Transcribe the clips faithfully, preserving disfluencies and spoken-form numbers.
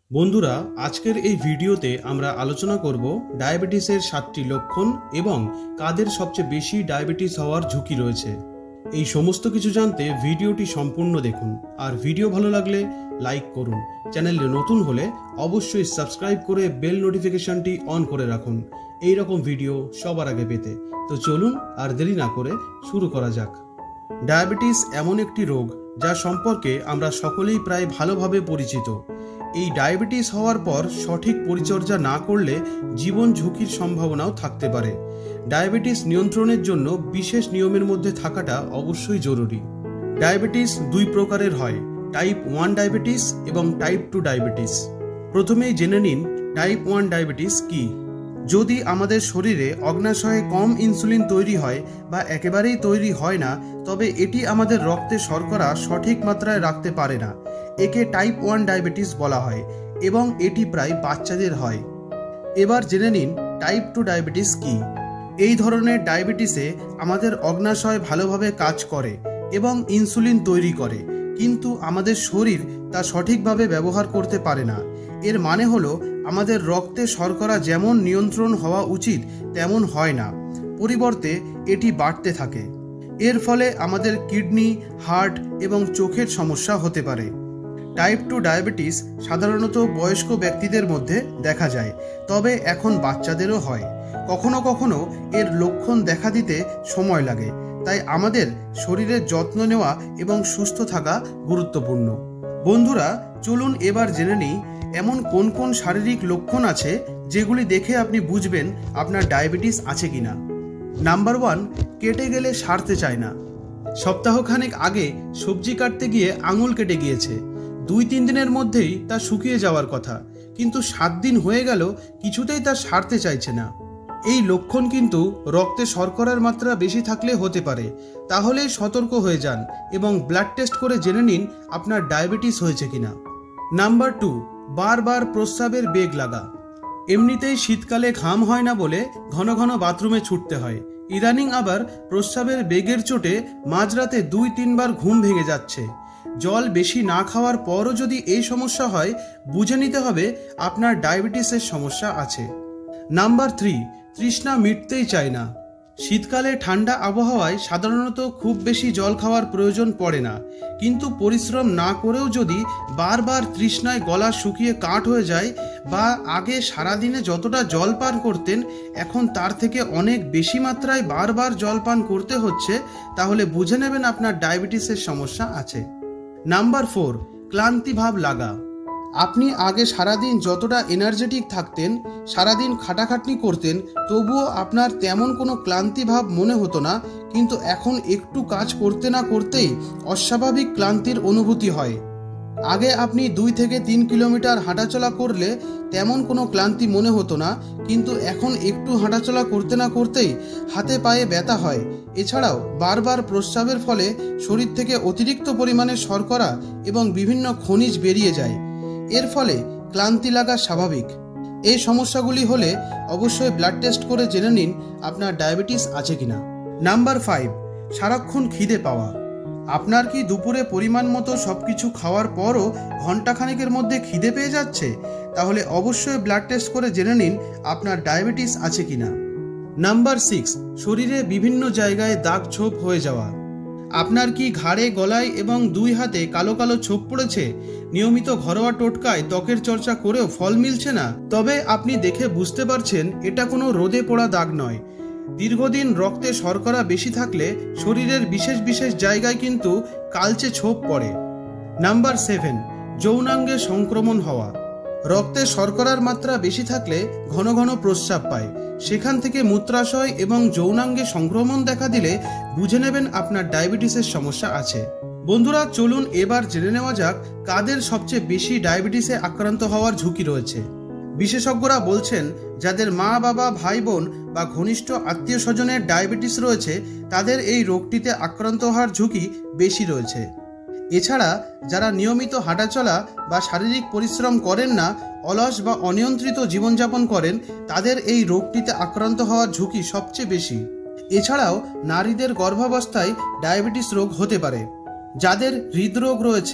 বন্ধুরা, আজকের এই ভিডিওতে আমরা আলোচনা করব ডায়াবেটিসের সাতটি লক্ষণ এবং কাদের সবচেয়ে বেশি ডায়াবেটিস হওয়ার ঝুঁকি রয়েছে। এই সমস্ত কিছু জানতে ভিডিওটি সম্পূর্ণ দেখুন। আর ভিডিও ভালো লাগলে লাইক করুন। চ্যানেলে নতুন হলে অবশ্যই সাবস্ক্রাইব করে বেল নোটিফিকেশনটি অন করে রাখুন এই রকম ভিডিও সবার আগে পেতে। তো চলুন আর দেরি না করে শুরু করা যাক। ডায়াবেটিস এমন একটি রোগ যা সম্পর্কে আমরা সকলেই প্রায় ভালোভাবে পরিচিত। এই ডায়াবেটিস হওয়ার পর সঠিক পরিচর্যা না করলে জীবন ঝুঁকির সম্ভাবনাও থাকতে পারে। ডায়াবেটিস নিয়ন্ত্রণের জন্য বিশেষ নিয়মের মধ্যে থাকাটা অবশ্যই জরুরি। ডায়াবেটিস দুই প্রকারের হয়, টাইপ ওয়ান ডায়াবেটিস এবং টাইপ টু ডায়াবেটিস। প্রথমেই জেনে নিন টাইপ ওয়ান ডায়াবেটিস কি। যদি আমাদের শরীরে অগ্নাশয়ে কম ইনসুলিন তৈরি হয় বা একেবারেই তৈরি হয় না, তবে এটি আমাদের রক্তে শর্করা সঠিক মাত্রায় রাখতে পারে না। একে টাইপ ওয়ান ডায়াবেটিস বলা হয় এবং এটি প্রায় বাচ্চাদের হয়। এবার জেনে নিন টাইপ টু ডায়াবেটিস কি। এই ধরনের ডায়াবেটিসে আমাদের অগ্নাশয় ভালোভাবে কাজ করে এবং ইনসুলিন তৈরি করে, কিন্তু আমাদের শরীর তা সঠিকভাবে ব্যবহার করতে পারে না। এর মানে হলো আমাদের রক্তে শর্করা যেমন নিয়ন্ত্রণ হওয়া উচিত তেমন হয় না, পরিবর্তে এটি বাড়তে থাকে। এর ফলে আমাদের কিডনি, হার্ট এবং চোখের সমস্যা হতে পারে। টাইপ টু ডায়াবেটিস সাধারণত বয়স্ক ব্যক্তিদের মধ্যে দেখা যায়, তবে এখন বাচ্চাদেরও হয়। কখনো কখনো এর লক্ষণ দেখা দিতে সময় লাগে, তাই আমাদের শরীরের যত্ন নেওয়া এবং সুস্থ থাকা গুরুত্বপূর্ণ। বন্ধুরা, চলুন এবার জেনে নিই এমন কোন কোন শারীরিক লক্ষণ আছে যেগুলি দেখে আপনি বুঝবেন আপনার ডায়াবেটিস আছে কিনা। নাম্বার ওয়ান, কেটে গেলে সারতে চায় না। সপ্তাহখানেক আগে সবজি কাটতে গিয়ে আঙুল কেটে গিয়েছে। দুই তিন দিনের মধ্যেই তা শুকিয়ে যাওয়ার কথা, কিন্তু সাত দিন হয়ে গেল কিছুতেই তা সারতে চাইছে না। এই লক্ষণ কিন্তু রক্তে শর্করার মাত্রা বেশি থাকলে হতে পারে। তাহলেই সতর্ক হয়ে যান এবং ব্লাড টেস্ট করে জেনে নিন আপনার ডায়াবেটিস হয়েছে কিনা। নাম্বার টু, বারবার প্রস্রাবের বেগ লাগা। এমনিতেই শীতকালে ঘাম হয় না বলে ঘন ঘন বাথরুমে ছুটতে হয়, ইদানিং আবার প্রস্রাবের বেগের চোটে মাঝরাতে দুই তিনবার ঘুম ভেঙে যাচ্ছে। জল বেশি না খাওয়ার পরও যদি এই সমস্যা হয়, বুঝে নিতে হবে আপনার ডায়াবেটিসের সমস্যা আছে। নাম্বার থ্রি, তৃষ্ণা মিটতেই চায় না। শীতকালে ঠান্ডা আবহাওয়ায় সাধারণত খুব বেশি জল খাওয়ার প্রয়োজন পড়ে না, কিন্তু পরিশ্রম না করেও যদি বারবার তৃষ্ণায় গলা শুকিয়ে কাঠ হয়ে যায় বা আগে সারাদিনে যতটা জল পান করতেন এখন তার থেকে অনেক বেশি মাত্রায় বারবার জল পান করতে হচ্ছে, তাহলে বুঝে নেবেন আপনার ডায়াবেটিসের সমস্যা আছে। নাম্বার ফোর, ক্লান্তি ভাব লাগা। আপনি আগে সারাদিন যতটা এনার্জেটিক থাকতেন, সারাদিন খাটাখাটনি করতেন, তবুও আপনার তেমন কোনো ক্লান্তি ভাব মনে হতো না, কিন্তু এখন একটু কাজ করতে না করতেই অস্বাভাবিক ক্লান্তির অনুভূতি হয়। আগে আপনি দুই থেকে তিন কিলোমিটার হাঁটাচলা করলে তেমন কোনো ক্লান্তি মনে হতো না, কিন্তু এখন একটু হাঁটাচলা করতে না করতেই হাতে পায়ে ব্যথা হয়। এছাড়াও বারবার প্রস্রাবের ফলে শরীর থেকে অতিরিক্ত পরিমাণে শর্করা এবং বিভিন্ন খনিজ বেরিয়ে যায়। এর ফলে ক্লান্তি লাগা স্বাভাবিক। এই সমস্যাগুলি হলে অবশ্যই ব্লাড টেস্ট করে জেনে নিন আপনার ডায়াবেটিস আছে কিনা। নাম্বার ফাইভ, সারাক্ষণ খিদে পাওয়া। আপনার কি দুপুরে পরিমাণ মতো সব কিছু খাওয়ার পরও ঘন্টাখানেকের মধ্যে খিদে পেয়ে যাচ্ছে? তাহলে অবশ্যই ব্লাড টেস্ট করে জেনে নিন আপনার ডায়াবেটিস আছে কিনা। নাম্বার সিক্স, শরীরে বিভিন্ন জায়গায় দাগ ছোপ হয়ে যাওয়া। আপনার কি ঘাড়ে, গলায় এবং দুই হাতে কালো কালো ছোপ পড়েছে? নিয়মিত ঘরোয়া টোটকায় ত্বকের চর্চা করেও ফল মিলছে না? তবে আপনি দেখে বুঝতে পারছেন এটা কোনো রোদে পোড়া দাগ নয়। দীর্ঘদিন রক্তে শর্করা বেশি থাকলে শরীরের বিশেষ বিশেষ জায়গায় কিন্তু কালচে ছোপ পড়ে। নাম্বার সেভেন, যৌনাঙ্গে সংক্রমণ হওয়া। রক্তে শর্করার মাত্রা বেশি থাকলে ঘন ঘন প্রস্রাব পায়, সেখান থেকে মূত্রাশয় এবং যৌনাঙ্গে সংক্রমণ দেখা দিলে বুঝে নেবেন আপনার ডায়াবেটিসের সমস্যা আছে। বন্ধুরা, চলুন এবার জেনে নেওয়া যাক কাদের সবচেয়ে বেশি ডায়াবেটিসে আক্রান্ত হওয়ার ঝুঁকি রয়েছে। বিশেষজ্ঞরা বলছেন যাদের মা, বাবা, ভাই, বোন বা ঘনিষ্ঠ আত্মীয় স্বজনের ডায়াবেটিস রয়েছে তাদের এই রোগটিতে আক্রান্ত হওয়ার ঝুঁকি বেশি রয়েছে। এছাড়া যারা নিয়মিত হাঁটাচলা বা শারীরিক পরিশ্রম করেন না, অলস বা অনিয়ন্ত্রিত জীবনযাপন করেন, তাদের এই রোগটিতে আক্রান্ত হওয়ার ঝুঁকি সবচেয়ে বেশি। এছাড়াও নারীদের গর্ভাবস্থায় ডায়াবেটিস রোগ হতে পারে। যাদের হৃদরোগ রয়েছে,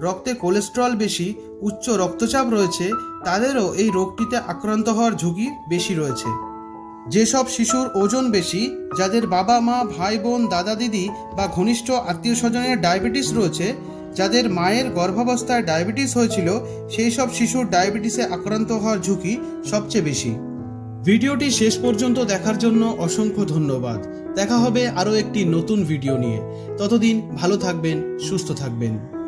রক্তে কোলেস্টেরল বেশি, উচ্চ রক্তচাপ রয়েছে, তাদেরও এই রোগটিতে আক্রান্ত হওয়ার ঝুঁকি বেশি রয়েছে। যেসব শিশুর ওজন বেশি, যাদের বাবা মা ভাই বোন দাদা দিদি বা ঘনিষ্ঠ আত্মীয় স্বজনের ডায়াবেটিস রয়েছে, যাদের মায়ের গর্ভাবস্থায় ডায়াবেটিস হয়েছিল, সেই সব শিশুর ডায়াবেটিসে আক্রান্ত হওয়ার ঝুঁকি সবচেয়ে বেশি। ভিডিওটি শেষ পর্যন্ত দেখার জন্য অসংখ্য ধন্যবাদ। দেখা হবে আরও একটি নতুন ভিডিও নিয়ে। ততদিন ভালো থাকবেন, সুস্থ থাকবেন।